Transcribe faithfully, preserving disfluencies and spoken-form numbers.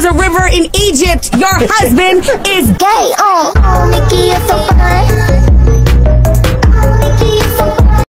the river in Egypt. Your husband is gay. Oh.